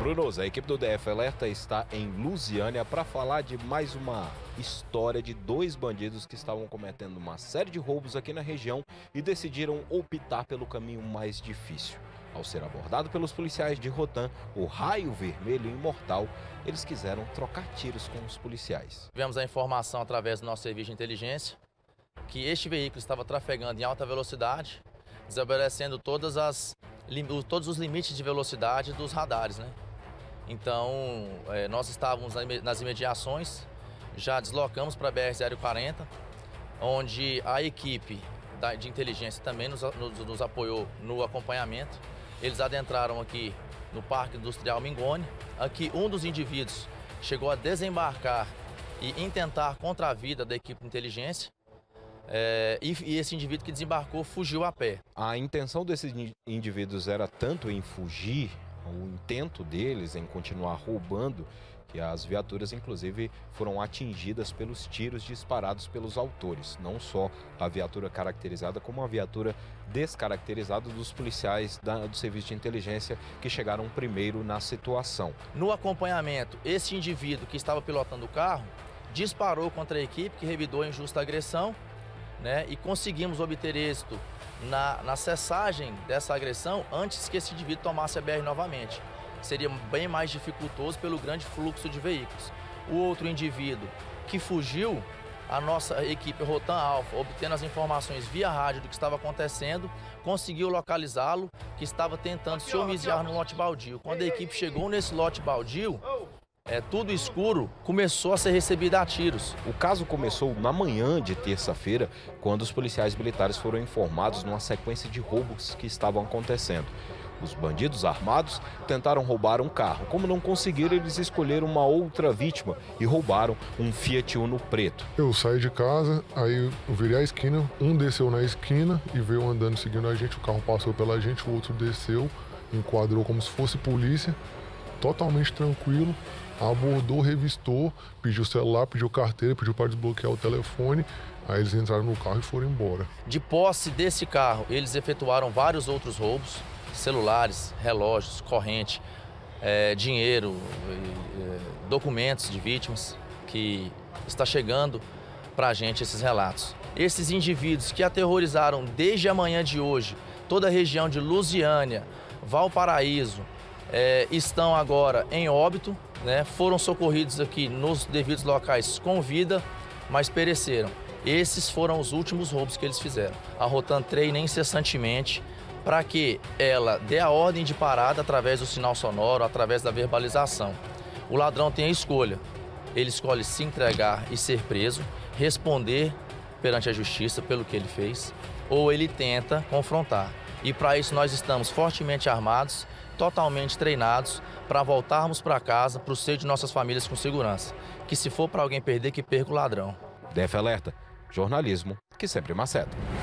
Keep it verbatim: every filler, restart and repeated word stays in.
Brunoso, a equipe do D F Alerta está em Lusiânia para falar de mais uma história de dois bandidos que estavam cometendo uma série de roubos aqui na região e decidiram optar pelo caminho mais difícil. Ao ser abordado pelos policiais de Rotan, o Raio Vermelho Imortal, eles quiseram trocar tiros com os policiais. Tivemos a informação através do nosso serviço de inteligência que este veículo estava trafegando em alta velocidade, desobedecendo todas as, todos os limites de velocidade dos radares, né? Então, é, nós estávamos nas imediações, já deslocamos para a B R zero quarenta, onde a equipe da, de inteligência também nos, nos, nos apoiou no acompanhamento. Eles adentraram aqui no Parque Industrial Mingoni. Aqui um dos indivíduos chegou a desembarcar e intentar contra a vida da equipe de inteligência. É, e, e esse indivíduo que desembarcou fugiu a pé. A intenção desses indivíduos era tanto em fugir, o intento deles em continuar roubando, que as viaturas inclusive foram atingidas pelos tiros disparados pelos autores. Não só a viatura caracterizada, como a viatura descaracterizada dos policiais da, do serviço de inteligência que chegaram primeiro na situação. No acompanhamento, esse indivíduo que estava pilotando o carro disparou contra a equipe que revidou a injusta agressão, né, e conseguimos obter êxito na, na cessagem dessa agressão antes que esse indivíduo tomasse a B R novamente. Seria bem mais dificultoso pelo grande fluxo de veículos. O outro indivíduo que fugiu, a nossa equipe Rotan Alfa, obtendo as informações via rádio do que estava acontecendo, conseguiu localizá-lo, que estava tentando se homiziar no lote baldio. Quando a equipe chegou nesse lote baldio, É, tudo escuro, começou a ser recebida a tiros. O caso começou na manhã de terça-feira, quando os policiais militares foram informados numa sequência de roubos que estavam acontecendo. Os bandidos armados tentaram roubar um carro. Como não conseguiram, eles escolheram uma outra vítima e roubaram um Fiat Uno preto. Eu saí de casa, aí eu virei a esquina, um desceu na esquina e veio andando seguindo a gente. O carro passou pela gente, o outro desceu, enquadrou como se fosse polícia, totalmente tranquilo. Abordou, revistou, pediu celular, pediu carteira, pediu para desbloquear o telefone. Aí eles entraram no carro e foram embora. De posse desse carro, eles efetuaram vários outros roubos: celulares, relógios, corrente, é, dinheiro, é, documentos de vítimas, que está chegando para a gente esses relatos. Esses indivíduos que aterrorizaram desde a manhã de hoje toda a região de Lusiânia, Valparaíso, é, estão agora em óbito. Né, foram socorridos aqui nos devidos locais com vida, mas pereceram. Esses foram os últimos roubos que eles fizeram. A Rotan treina incessantemente para que ela dê a ordem de parada através do sinal sonoro, através da verbalização. O ladrão tem a escolha. Ele escolhe se entregar e ser preso, responder perante a justiça pelo que ele fez, ou ele tenta confrontar. E para isso nós estamos fortemente armados, totalmente treinados para voltarmos para casa, para o seio de nossas famílias com segurança. Que se for para alguém perder, que perca o ladrão. D F Alerta, jornalismo que sempre maceta.